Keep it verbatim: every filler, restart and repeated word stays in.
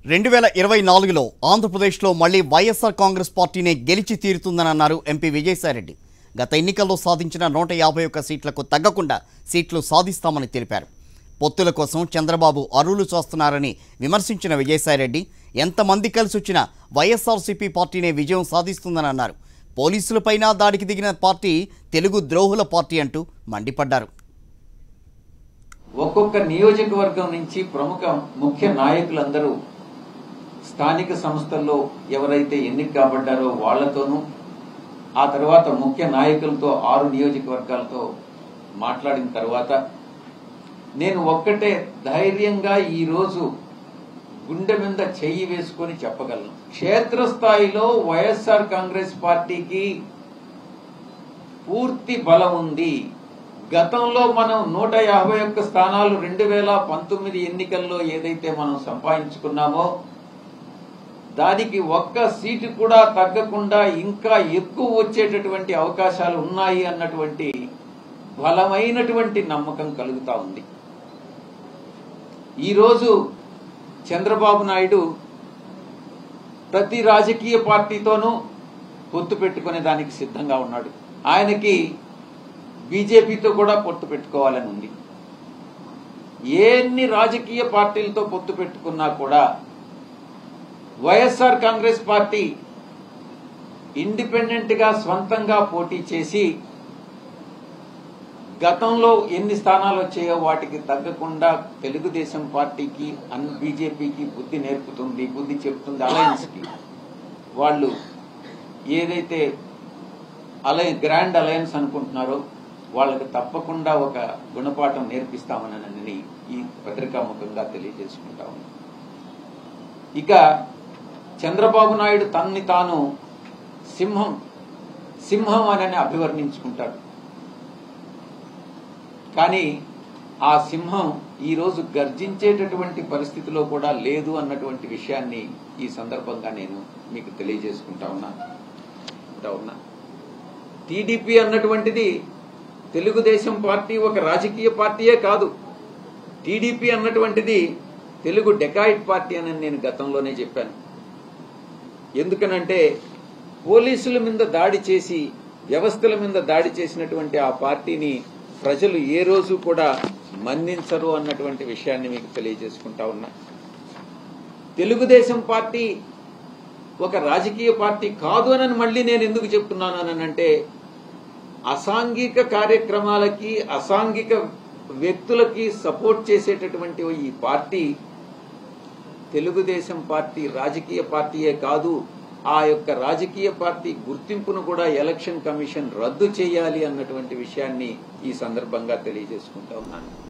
రెండు వేల ఇరవై నాలుగులో ఆంధ్రప్రదేశ్లో మళ్లీ వైఎస్ఆర్ కాంగ్రెస్ పార్టీనే గెలిచి తీరుతుందని అన్నారు ఎంపీ విజయ్ సాయి రెడ్డి. గత ఎన్నికల్లో సాధించిన నూట యాభై ఒక్క సీట్లకు తగ్గకుండా సీట్లు సాధిస్తామని తెలిపారు. పొత్తుల కోసం చంద్రబాబు అరువులు చూస్తున్నారని విమర్శించిన విజయ్ సాయి రెడ్డి ఎంతమంది కలిసి వచ్చినా వైఎస్ఆర్సీపీ పార్టీనే విజయం సాధిస్తుందని అన్నారు. పోలీసులపైన దాడికి దిగిన పార్టీ తెలుగు ద్రోహుల పార్టీ అంటూ మండిపడ్డారు. ఒక్కొక్క నియోజకవర్గం నుంచి ప్రముఖ ముఖ్య నాయకులందరూ స్థానిక సంస్థల్లో ఎవరైతే ఎన్నిక కాబడ్డారో వాళ్లతోనూ ఆ తర్వాత ముఖ్య నాయకులతో ఆరు నియోజకవర్గాలతో మాట్లాడిన తర్వాత నేను ఒక్కటే ధైర్యంగా ఈరోజు గుండె మీద చెయ్యి వేసుకొని చెప్పగలను. క్షేత్రస్థాయిలో వైఎస్ఆర్ కాంగ్రెస్ పార్టీకి పూర్తి బలం ఉంది. గతంలో మనం నూట యాభై ఒక్క స్థానాలు రెండు వేల పంతొమ్మిది ఎన్నికల్లో ఏదైతే మనం సంపాదించుకున్నామో దానికి ఒక్క సీటు కూడా తగ్గకుండా ఇంకా ఎక్కువ వచ్చేటటువంటి అవకాశాలు ఉన్నాయి అన్నటువంటి బలమైనటువంటి నమ్మకం కలుగుతా ఉంది. ఈరోజు చంద్రబాబు నాయుడు ప్రతి రాజకీయ పార్టీతోనూ పొత్తు పెట్టుకునే దానికి సిద్ధంగా ఉన్నాడు. ఆయనకి బీజేపీతో కూడా పొత్తు పెట్టుకోవాలని ఉంది. ఎన్ని రాజకీయ పార్టీలతో పొత్తు పెట్టుకున్నా కూడా వైఎస్ఆర్ కాంగ్రెస్ పార్టీ ఇండిపెండెంట్ గా స్వంతంగా పోటీ చేసి గతంలో ఎన్ని స్థానాలు వచ్చాయో వాటికి తగ్గకుండా తెలుగుదేశం పార్టీకి అన్ బీజేపీకి బుద్ధి నేర్పుతుంది, బుద్ధి చెప్తుంది. అలయన్స్ కి వాళ్ళు ఏదైతే అలయ గ్రాండ్ అలయన్స్ అనుకుంటున్నారో వాళ్ళకి తప్పకుండా ఒక గుణపాఠం నేర్పిస్తామని ఈ పత్రికాముఖంగా తెలియజేసుకుంటా ఉన్నాం. ఇక చంద్రబాబు నాయుడు తన్ని తాను సింహం సింహం అని అభివర్ణించుకుంటాడు. కానీ ఆ సింహం ఈరోజు గర్జించేటటువంటి పరిస్థితిలో కూడా లేదు అన్నటువంటి విషయాన్ని ఈ సందర్భంగా నేను మీకు తెలియజేసుకుంటా ఉన్నా. టీడీపీ అన్నటువంటిది తెలుగుదేశం పార్టీ ఒక రాజకీయ పార్టీయే కాదు. టీడీపీ అన్నటువంటిది తెలుగు డెకాయిట్ పార్టీ అని నేను గతంలోనే చెప్పాను. ఎందుకనంటే పోలీసుల మీద దాడి చేసి వ్యవస్థల మీద దాడి చేసినటువంటి ఆ పార్టీని ప్రజలు ఏ రోజు కూడా మన్నించరు అన్నటువంటి విషయాన్ని మీకు తెలియజేసుకుంటా ఉన్నా. తెలుగుదేశం పార్టీ ఒక రాజకీయ పార్టీ కాదు అని మళ్ళీ నేను ఎందుకు చెప్తున్నాను అనంటే అసాంఘిక కార్యక్రమాలకి అసాంఘిక వ్యక్తులకి సపోర్ట్ చేసేటటువంటి ఈ పార్టీ తెలుగుదేశం పార్టీ రాజకీయ పార్టీయే కాదు, ఆ యొక్క రాజకీయ పార్టీ గుర్తింపును కూడా ఎలక్షన్ కమిషన్ రద్దు చేయాలి అన్నటువంటి విషయాన్ని ఈ సందర్భంగా తెలియజేసుకుంటా ఉన్నాను.